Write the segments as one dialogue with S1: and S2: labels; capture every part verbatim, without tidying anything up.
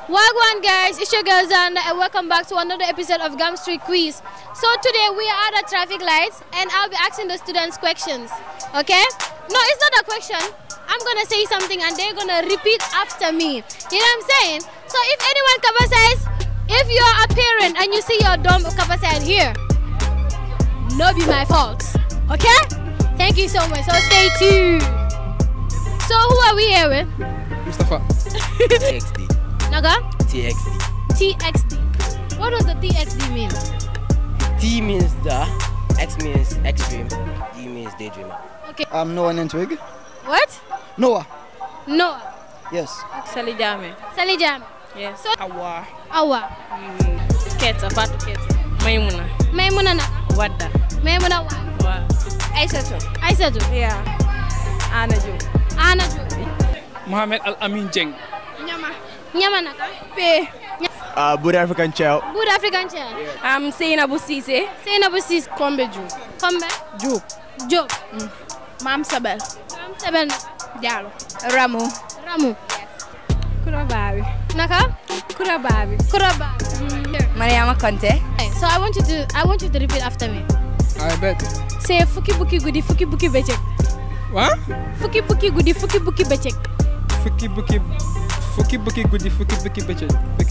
S1: Wagwan guys, it's your girl Zanda and welcome back to another episode of Gam Street Quiz. So today we are at the traffic lights and I'll be asking the students questions. Okay? No, it's not a question. I'm gonna say something and they're gonna repeat after me. You know what I'm saying? So if anyone cover says, if you're a parent and you see your dumb cover sign here, no be my fault. Okay? Thank you so much. So stay tuned. So who are we here with?
S2: Mustafa.
S3: T X D.
S1: Naga?
S3: T X D.
S1: T X D. What does the T X D mean?
S3: T means the, X means extreme, D means daydreamer.
S1: Okay.
S4: I'm Noah Nentwig.
S1: What?
S4: Noah.
S1: Noah.
S4: Yes.
S5: Sally Jame.
S1: Sally Jam.
S5: Yes.
S1: So
S5: Awa.
S1: Awa.
S5: Mm, Keta, Fatu Keta. Maimuna.
S1: Maimuna Naga.
S5: Wadda.
S1: Maimuna Wa.
S5: Wa. Aisatu.
S1: Aisatu.
S5: Yeah. Anaju.
S1: Anaju.
S2: Mohamed Al Amin Jeng.
S1: Nyama. Nyama Naga.
S5: Pe.
S6: Uh, Good African Child.
S1: Good African child.
S5: I'm saying Abu Sise.
S1: Seinabu Sis.
S5: Kombe Ju.
S1: Kombe.
S5: Ju.
S1: Job.
S5: Mam Sabel.
S1: Mam Sebel Naga.
S5: Diallo. Ramu.
S1: Ramu.
S5: Kurababi.
S1: Naka.
S5: Kurababi.
S1: Kuraba.
S5: Mariama Conte.
S1: So I want you to I want you to repeat after me.
S2: I bet.
S1: Say Fuki Buki Goody Fuki Buki Bechek.
S2: What?
S1: Fuki Buki Goody Fuki Buki Bechek.
S2: Fuki buki, fuki buki goody, fuki buki bitch.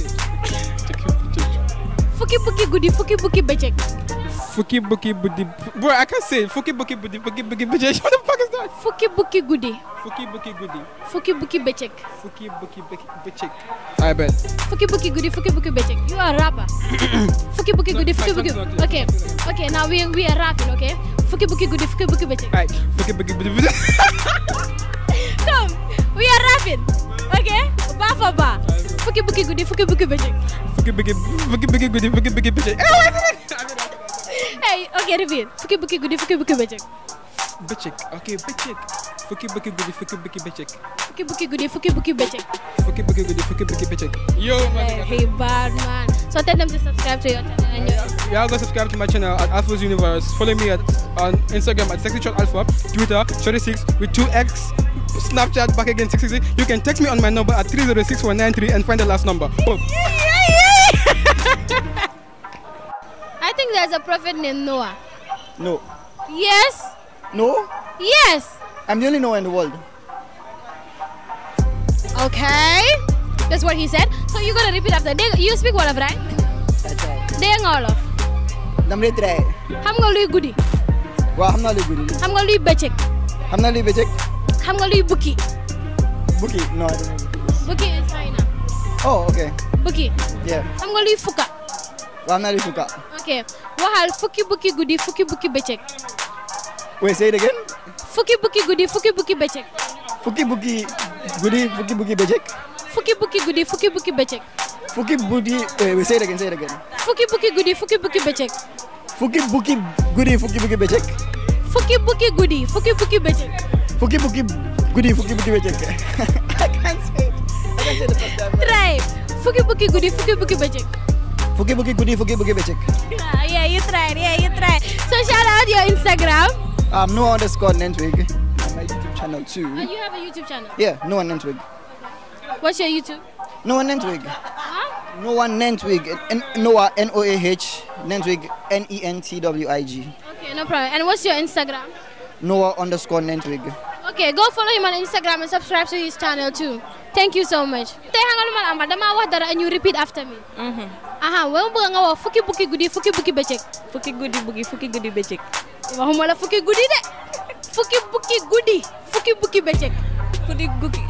S1: Fuki Buki Goody Fuki Buki Bechek.
S2: Fuki buki buddy. Boy, I can't say it. Fuki buki buddy, fuki buki bitch. What the fuck is that?
S1: Fuki Buki Goody.
S2: Fuki buki goody,
S1: Fuki Buki Bechek.
S2: fuki buki bitch. I bet.
S1: Fuki Buki Goody Fuki Buki Bechek. You are a rapper. Fuki Buki Goody Fuki Buki. Okay. Okay, now we we are rapping, okay? Fuki Buki Goody Fuki Buki Bechek.
S2: Right. Fuki buki buddy.
S1: Come. We are rapping. Okay? Bar for bar. Fuki Buki Goody Fuki Buki Bechek.
S2: Fuki buki, fuki buki goody, fuki buki bitch.
S1: Hey, okay, repeat. Fuki Buki Goody Fuki Buki Bechek.
S2: Bitch. Okay, bitch. Fuki buki goody, fuki buki bitch.
S1: Fuki Buki Goody Fuki Buki Bechek.
S2: Fuki buki goody, fuki buki bitch. Yo, man.
S1: Hey, bad man. So tell them to subscribe to your channel and your
S2: Y'all go subscribe to my channel at Alpha's Universe. Follow me at on Instagram at sexy short alpha, Twitter thirty-six with two X, Snapchat back again sixty-six. You can text me on my number at three zero six one nine three and find the last number. Boom.
S1: I think there's a prophet named Noah.
S4: No.
S1: Yes?
S4: No?
S1: Yes.
S4: I'm the only Noah in the world.
S1: Okay. That's what he said. So you're gonna repeat after. They, you speak Wolof, right?
S4: That's right.
S1: They are Wolof.
S4: I'm ready to try.
S1: Xam nga luy guddi.
S4: Well, I'm not a good.
S1: Xam nga luy bëccëg.
S4: I'm not a bit.
S1: Xam nga luy bukki.
S4: Bookie? No, I don't know.
S1: Bukki is hyena.
S4: Oh, okay.
S1: Bukki.
S4: Yeah.
S1: Xam nga luy fukka.
S4: Well, I'm not a fuka.
S1: Okay. Waxal fukki bukki guddi fukki bukki bëccëg.
S4: Wait, say it again.
S1: Fukki bukki guddi fukki bukki bëccëg.
S4: Fuki Buki Goody, Fuki Buki Bejek.
S1: Fukki bukki guddi fukki bukki bëccëg.
S4: Fuki Budi. Wait, wait, say it again, say it again.
S1: Fukki bukki guddi fukki bukki bëccëg.
S4: Fuki Buki Goody, Fuki Buki Bejek.
S1: Fukki bukki guddi fukki bukki bëccëg.
S4: Fuki Buki Goody, Fuki Buki Bejek. I can't say it. I can't say the first time.
S1: Try. Fukki bukki guddi fukki bukki bëccëg.
S4: Fuki Buki Goody, Fuki Buki Bejek.
S1: Ah, yeah, you tried. Yeah, you tried. So shout out your Instagram.
S4: Um, Noah underscore Nentwig. And my YouTube channel too.
S1: And you have a YouTube channel.
S4: Yeah, Noah Nentwig.
S1: What's your YouTube?
S4: Noah Nentwig.
S1: Huh?
S4: Noah Nentwig. N- Noah N O A H. Nentwig N E N T W I G.
S1: Okay, no problem. And what's your Instagram?
S4: Noah underscore Nentwig.
S1: Okay, go follow him on Instagram and subscribe to his channel too. Thank you so much. Tey hangalu mal amba dama wax dara and you repeat after me.
S5: Mhm.
S1: Aha, wa bëgg nga wax fukki bukki guddi fukki bukki bëccëg.
S5: Fuki Goody Bugi Fuki Goody Bechek.
S1: Waxuma la fukki guddi de. Fukki bukki guddi fukki bukki bëccëg.
S5: Fuki Guki.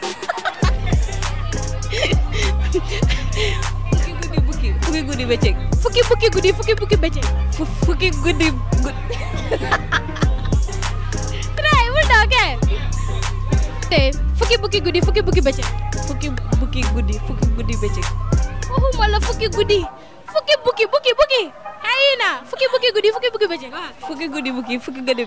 S5: Fuki Goody Buki Fuki Goody Bechek.
S1: Fukki bukki guddi fukki bukki bëccëg.
S5: Fuki Goody Good.
S1: Try, will do, okay? Tey fukki bukki guddi fukki bukki bëccëg.
S5: Fuki Buki Goody Fuki Goody Bechek.
S1: Waxuma la fukki guddi. Fukki bukki bukki bukki. Hyena. Fukki bukki guddi fukki bukki bëccëg.
S5: Fuki Goody Buki Fuki Goody.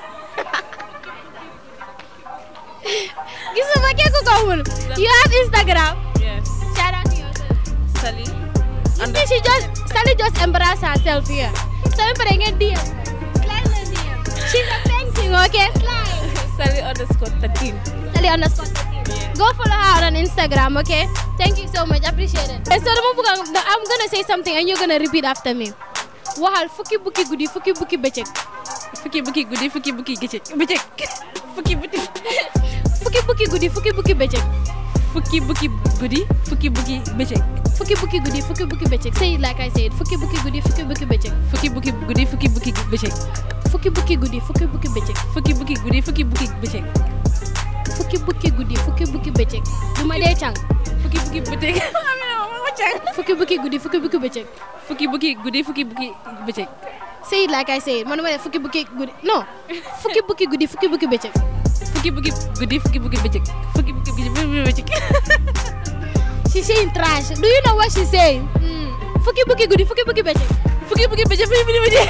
S1: Gisuma ke ko ko. You have Instagram?
S5: Yes.
S1: Shout out to yourself.
S5: Sally.
S1: You see, she just Sally just embarrassed herself here. So I'm putting a D M. Slide the D M. She's a painting, okay? Slide.
S5: Sally underscore thirteen.
S1: Sally underscore thirteen.
S5: Yeah.
S1: Go follow her on Instagram, okay? Thank you so much. Appreciate it. So I'm gonna say something and you're gonna repeat after me. Wahal fuki buki goody fuki buki becek.
S5: Fuki buki goody fuki buki becek. Becek. Fuki buki.
S1: Fuki buki goody fuki buki becek.
S5: Fuki buki goody fuki buki becek.
S1: Fuki buki goody fuki buki becek. Say it like I said. Fuki buki goody fuki buki becek.
S5: Fuki buki goody fuki buki becek.
S1: Fuki buki goody fuki buki becek.
S5: Fuki buki goody fuki buki becek.
S1: Fuki buki goody fuki buki becek. Duma de chang.
S5: Fuki buki becek.
S1: Fuki buki goody fuki buki becek.
S5: Fuki buki goody fuki buki becek.
S1: Say it like I said. Manuma fuki buki goody. No. Fuki buki goody fuki buki becek.
S5: Fuki buki goody fuki buki becek. Fuki buki buki becek.
S1: She's saying trash. Do you know what she's saying? Mm. Fuki buki goody fuki buki becek.
S5: Fuki buki becek fuki buki becek.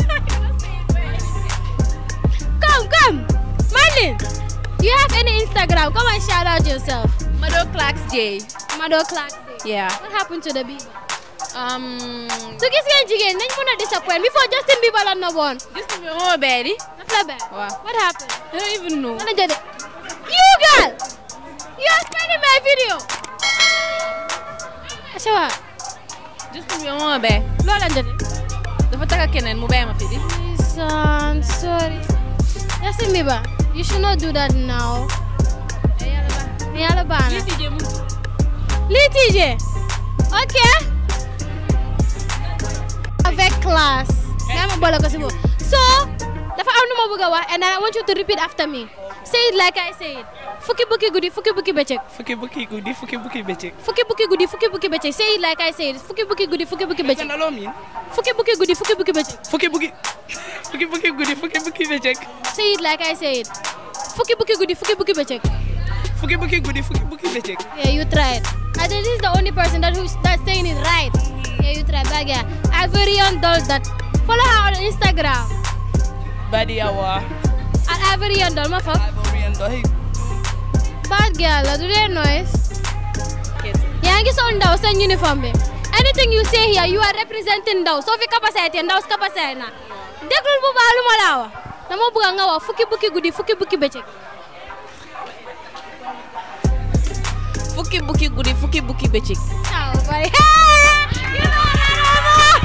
S1: Come, come. Marlin, do you have any Instagram? Come and shout out yourself.
S5: Mado Clarks J.
S1: Mado Clarks J.
S5: Yeah.
S1: What happened to the baby?
S5: Um.
S1: So gis ngeen jigéen nañ mën a disappoint before Justin Bieber la noboon.
S5: Justin Bieber moo beeri.
S1: Daf la beer.
S5: Wow.
S1: What happened?
S5: I don't even know.
S1: Mana jode. You girl. You are spending my video. Ashawa.
S5: Justin Bieber moo beer.
S1: Loolu la jode.
S5: Dafa taka keneen mu bàyyi ma fi di.
S1: Listen, sorry. Justin Bieber, you should not do that now. Yalla baax na.
S5: Lii T J mu.
S1: Lii T J. Okay. Avec classe. Nga ma boole ko si boobu. So, dafa am nu ma bëgg a wax and I want you to repeat after me. Say it like I say it. Fuki buki goody, fuki buki becek.
S5: Fuki buki goody fuki buki becek.
S1: Fuki buki goody, fuki buki becek. Say it like I say it. Fuki buki goody, fuki buki becek.
S5: Loo miin.
S1: Fuki buki goody, fuki buki becek.
S5: Fuki buki. Fuki buki goody fuki buki becek.
S1: Say it like I say it. Fuki buki goody, fuki buki becek.
S5: Fuki buki goody fuki buki becek.
S1: Yeah, you tried. I think this is the only person that who's that's saying it right. Yeah, you tried. Bad girl. Ivorian doll that. Follow her on Instagram.
S5: Badiawa.
S1: At Ivorian doll, my fuck.
S5: Ivorian doll.
S1: Bad girl, do they noise? Yeah, I'm on down, send uniform. Anything you say here, you are representing down. So if you capacity and down's capacity na. Dekul bu balu malawa. Namo buga ngawa fuki buki goody fuki buki becek.
S5: Fuki buki goody fuki buki becek.
S1: Ciao, bye. You know that.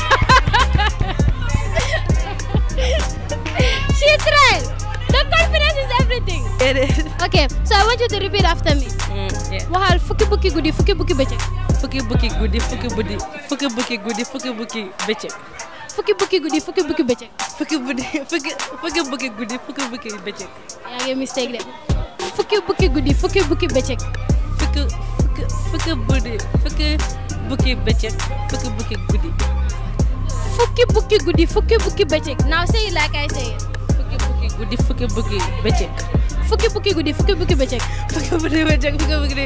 S1: She tried. The confidence is everything.
S5: It is.
S1: Okay, so I want you to repeat after me.
S5: Mm, yeah.
S1: Wahal fuki buki goody fuki buki becek.
S5: Fuki buki goody fuki buki fuki buki goody fuki buki becek.
S1: Fuki buki goody fuki buki becek.
S5: Fuki buki fuki fuki buki goody fuki buki becek.
S1: Yeah, you mistake there. Fuki buki goody fuki buki becek.
S5: Fuki fuki fuki buki fuki buki becek. Fuki buki goody.
S1: Fuki buki goody fuki buki becek. Now say it like I say it.
S5: Fuki buki goody fuki buki becek.
S1: Fuki buki goody fuki buki becek.
S5: Fuki buki becek fuki buki.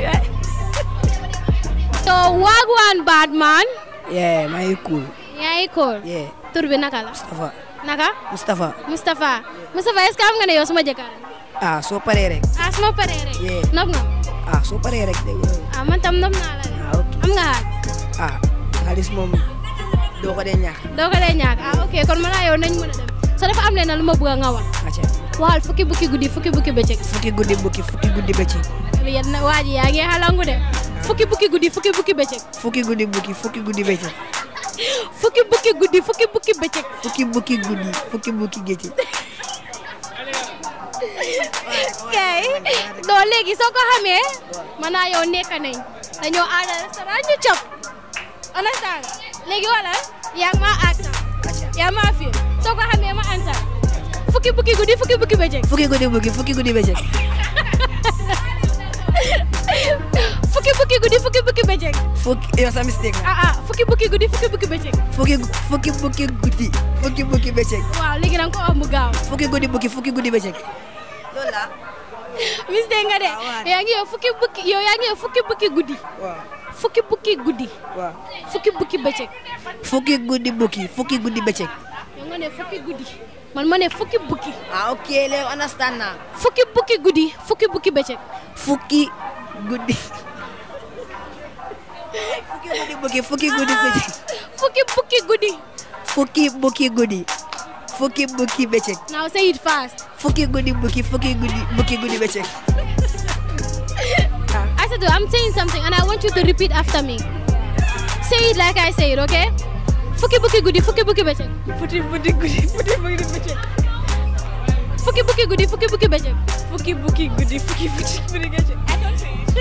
S1: So wagwan bad man.
S4: Yeah, my cool.
S1: Yeah, cool.
S4: Yeah.
S1: Tur bi naka la?
S4: Mustafa.
S1: Naka?
S4: Mustafa.
S1: Mustafa. Mustafa, est-ce que am nga ne yow suma jëkkër?
S4: Ah, soo paree rek.
S1: Ah, suma paree rek.
S4: Yeah.
S1: Nopp nga?
S4: Ah, soo paree rek dégg nga.
S1: Ah, man tam nopp naa la de.
S4: Ah, ok.
S1: Am nga xaalis?
S4: Ah, xaalis moom doo ko dee ñàkk.
S1: Doo ko dee ñàkk. Ah, ok, kon man ak yow nañ mën a dem. So dafa am leen lu ma bëgg nga wax.
S4: Acca.
S1: Waxal fukki bukki guddi fukki bukki bëccëg.
S4: Fukki guddi bukki fukki guddi bëccëg.
S1: Yéen na waa ji yaa ngi xalangu de. Fukki bukki guddi fukki bukki bëccëg.
S4: Fukki guddi bukki fukki guddi bëccëg.
S1: Fukki bukki guddi fukki bukki bëccëg.
S4: Fukki bukki guddi fukki bukki bëccëg.
S1: kay non léegi soo ko xamee man naa yow nekk nañ dañoo aada restaurant ñu cop understand léegi wala yaa ngi maa accent yaa maa fi soo ko xamee ma ansal fukki bukki guddi fukki bukki bëccëg.
S4: Fukki guddi bukki fukki guddi bëccëg.
S1: Fukki bukki guddi fukki bukki bëccëg.
S4: Fukki yow sa mistake na.
S1: ah ah fukki bukki guddi fukki bukki bëccëg.
S4: Fukki fukki bukki guddi fukki bukki bëccëg.
S1: waaw léegi da nga ko wax mu gaaw.
S4: Fukki guddi bukki fukki guddi bëccëg. Loolu la.
S1: mistake nga de yaa ngi yow fukki bukki yow yaa ngi yow fukki bukki guddi.
S4: waaw
S1: fukki bukki guddi.
S4: waaw
S1: fukki bukki bëccëg.
S4: fukki guddi bukki fukki guddi bëccëg.
S1: yow nga ne fukki guddi man ma ne fukki bukki.
S4: ah ok léegi understand naa.
S1: fukki bukki guddi fukki bukki bëccëg.
S4: Fukki guddi. Fukki guddi bukki fukki guddi bëccëg.
S1: Fukki bukki guddi.
S4: Fukki bukki guddi fukki bukki bëccëg.
S1: Now say it fast.
S4: Fukki guddi bukki fukki guddi bukki guddi bëccëg.
S1: I to do, I'm saying something and I want you to repeat after me. Say it like I say it, okay? Fuki buki goody, fuki buki beche.
S5: Fuki buki goody, fuki buki beche.
S1: Fuki buki goody, fuki buki beche.
S5: Fuki buki goody, fuki buki beche. I don't say it.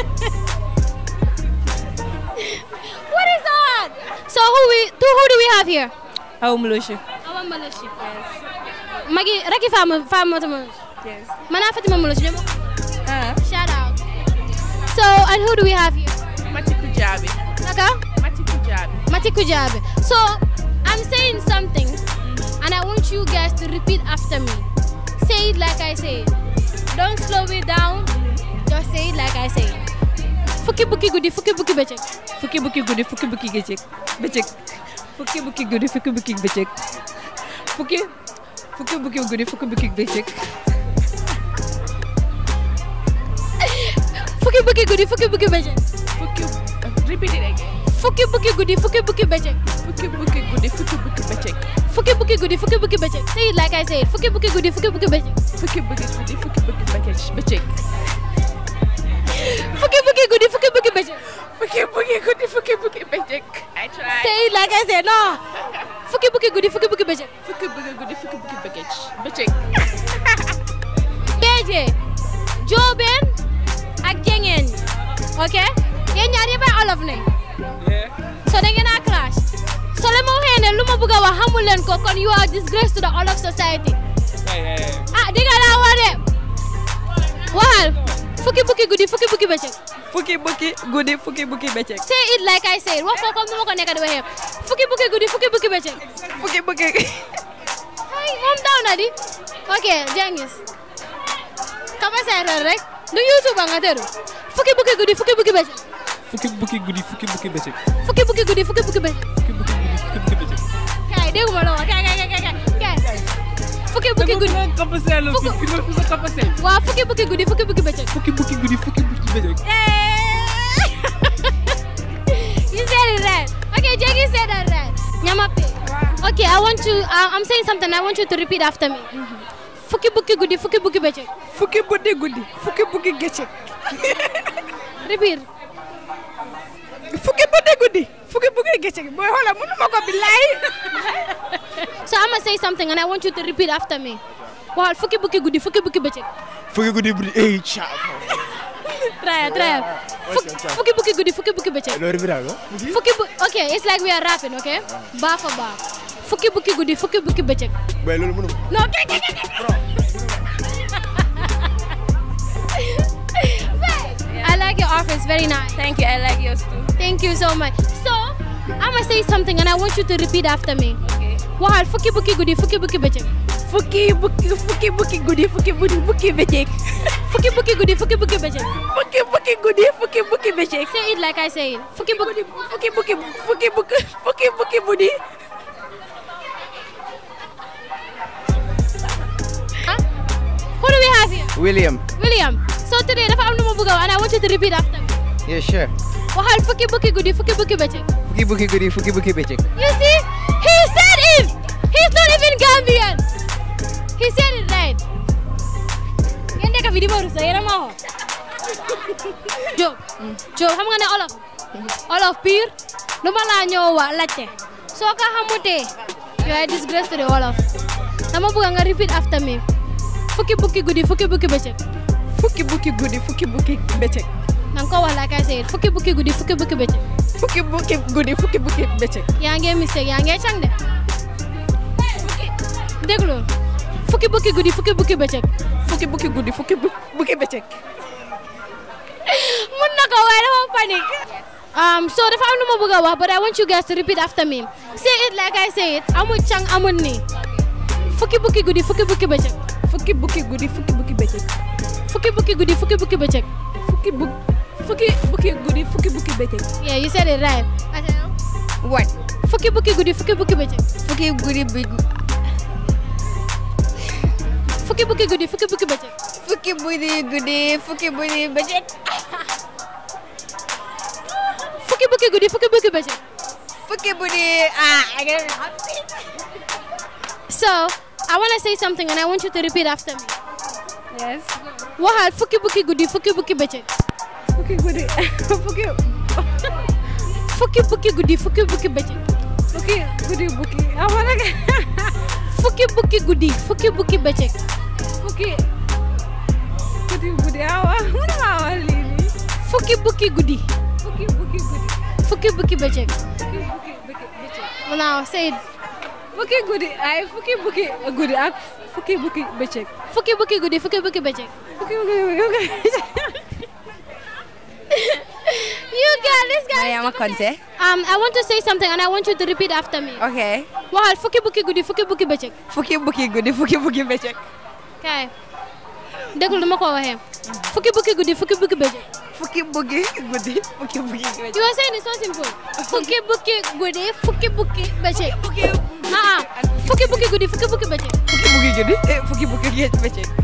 S1: What is that? So who we, to, who do we have here?
S5: Awa Maloshi.
S1: Awa Maloshi. Yes. Magi, Raki Fama, Fama Maloshi.
S5: Yes.
S1: Mana Fatima Maloshi.
S5: Ah.
S1: Shout out. So, and who do we have here?
S5: Mati Kujabi.
S1: Naka?
S5: Mati Kujabi.
S1: Mati Kujabi. So, I'm saying something, and I want you guys to repeat after me. Say it like I say it. Don't slow it down. Just say it like I say it. Fuki buki goody, fuki buki bechek.
S5: Fuki buki goody, fuki buki bechek. Bechek. Fuki buki goody, fuki buki bechek. Fuki. Fuki buki goody, fuki buki bechek.
S1: Fuki buki goody, fuki buki bechek.
S5: Fuki. Repeat it again.
S1: Fuki buki goody, fuki buki bechek.
S5: Fuki buki goody, fuki buki bechek.
S1: Fuki buki goody, fuki buki bechek. Say it like I say it. Fuki buki goody, fuki buki bechek.
S5: Fuki buki goody, fuki buki bechek.
S1: Fuki buki goody, fuki buki bechek.
S5: Fuki buki goody, fuki buki bechek. I tried.
S1: Say it like I say. No. Fuki buki goody, fuki buki bechek.
S5: Fuki buki goody, fuki buki bechek.
S1: Beje, Joben, ak Jengen. Okay? Yen ñaar yépp ay olof ne. So da ngeen a clash. So le mo waxee ne lu ma bëgg a wax xamul leen ko kon you are disgrace to the Wolof society. Ah, diga la wade. Waxal. Fuki buki goody, fuki buki bechek.
S5: Fuki buki goody, fuki buki bechek.
S1: Say it like I say it. Wax ko comme nu ma ko nekk di waxee. Fuki buki goody, fuki buki bechek.
S5: Fuki buki.
S1: Ay, moom daw na di. Okay, Jengis. Kama say rek. Du YouTube nga teru. Fuki buki goody, fuki buki bechek.
S2: Fuki buki goody, fuki buki bechek.
S1: Fuki buki goody, fuki buki bechek.
S2: Fuki buki goody, fuki buki bechek.
S1: Kay, déggu ma la wax. Kay, kay, kay, kay, kay. Fuki buki goody. Waaw, fuki buki goody, fuki buki bechek.
S2: Fuki buki goody, fuki buki bechek.
S1: You said it right. Okay, Jackie said that right. Nyamape. Okay, I want to, uh, I'm saying something, I want you to repeat after me. Fuki buki goody, fuki buki bechek.
S5: Fuki buki goody, fuki buki bechek.
S1: Repeat.
S5: Fuki buki goody, fuki buki bechek. Boy, hold on, munu mako bilai.
S1: So I'm gonna say something and I want you to repeat after me. Wow, fuki buki goody, fuki buki bechek.
S6: Fuki goody, goody, hey, chap.
S1: Try it, try it. Fuki buki goody, fuki buki bechek. Fuki bu okay, it's like we are rapping, okay? Bar for bar. Fuki buki goody, fuki buki bechek. No, okay, okay, okay. I like your office, very nice.
S5: Thank you, I like yours too.
S1: Thank you so much. So, I'm gonna say something and I want you to repeat after me.
S5: Okay.
S1: Wow, fuki buki goody, fuki buki bechek.
S5: Fuki buki, fuki buki goody, fuki buki buki bechek.
S1: Fuki buki goody, fuki buki bechek.
S5: Fuki buki goody, fuki buki bechek.
S1: Say it like I say it. Fuki buki,
S5: fuki buki, fuki buki, fuki buki goody.
S1: Huh? Who do we have here?
S6: William.
S1: William. So today, dafa am lu ma bëgg a wax and I want you to repeat after me.
S6: Yeah, sure.
S1: Waxal fuki buki goody, fuki buki bechek.
S6: Fuki buki goody, fuki buki bechek.
S1: You see? He said it! He's not even Gambian! He said it right. Ngeen nekk fi di ma rusa yéen a ma woo. Job. Job, xam nga ne Olof. Olof pire. Du ma laa ñëw wa laajte. Soo ko xamutee, you are a disgrace to the Wolof. Dama bëgg nga repeat after me. Fuki buki goody, fuki buki bechek.
S5: Fuki buki goody, fuki buki bechek.
S1: Nang ko wax like I said, fuki buki goody, fuki buki bechek.
S5: Fuki buki goody, fuki buki bechek.
S1: Yaa ngi mistake, yaa ngi càng de. Déglu. Fuki buki goody, fuki buki bechek.
S5: Fuki buki goody, fuki buki bechek.
S1: Mun na ko waaye dafa panic. Um, so dafa am lu ma bëgg a wax, but I want you guys to repeat after me. Say it like I say it. Amul càng amul ni. Fuki buki goody, fuki buki bechek.
S5: Fuki buki goody, fuki buki bechek.
S1: Fuki buki goody, fuki buki bechek.
S5: Fuki buki, fuki buki goody, fuki buki bechek.
S1: Yeah, you said it right.
S5: What?
S1: Fuki buki goody, fuki buki bechek.
S5: Fuki goody, big.
S1: Fuki buki goody, fuki buki bechek.
S5: Fuki goody, goody, fuki goody bechek.
S1: Fuki buki goody, fuki buki bechek.
S5: Fuki goody, ah, I get it.
S1: So, I want to say something and I want you to repeat after me.
S5: Yes.
S1: Waxal fuki buki goody, fuki buki bechek.
S5: Fukki guddi fukki
S1: Fukki bukki guddi fukki bukki bëccëg.
S5: fukki guddi bukki amana ka
S1: Fukki bukki guddi fukki bukki bëccëg.
S5: fukki guddi guddi awa muna ma wali ni
S1: Fukki bukki guddi
S5: fukki bukki guddi
S1: fukki bukki bëccëg.
S5: fukki bukki bukki bëccëg
S1: Now say it.
S5: fukki guddi ay fukki bukki guddi ak fukki bukki bëccëg
S1: Fukki bukki guddi fukki bukki bëccëg.
S5: fukki bukki bukki
S1: You got this guy.
S7: Mariama Conte.
S1: Um, I want to say something and I want you to repeat after me.
S7: Okay.
S1: Waxal fukki bukki guddi fukki bukki bëccëg.
S7: Fukki bukki guddi fukki bukki bëccëg.
S1: Kay. Déglu lu ma ko waxee. Fukki bukki guddi fukki bukki bëccëg.
S7: Fukki bukki guddi fukki bukki bëccëg.
S1: You are saying it so simple. Fukki bukki guddi fukki bukki bëccëg.
S7: Fukki
S1: Ah ah. Fukki bukki guddi fukki bukki bëccëg.
S7: fukki bukki guddi eh fukki bukki bëccëg.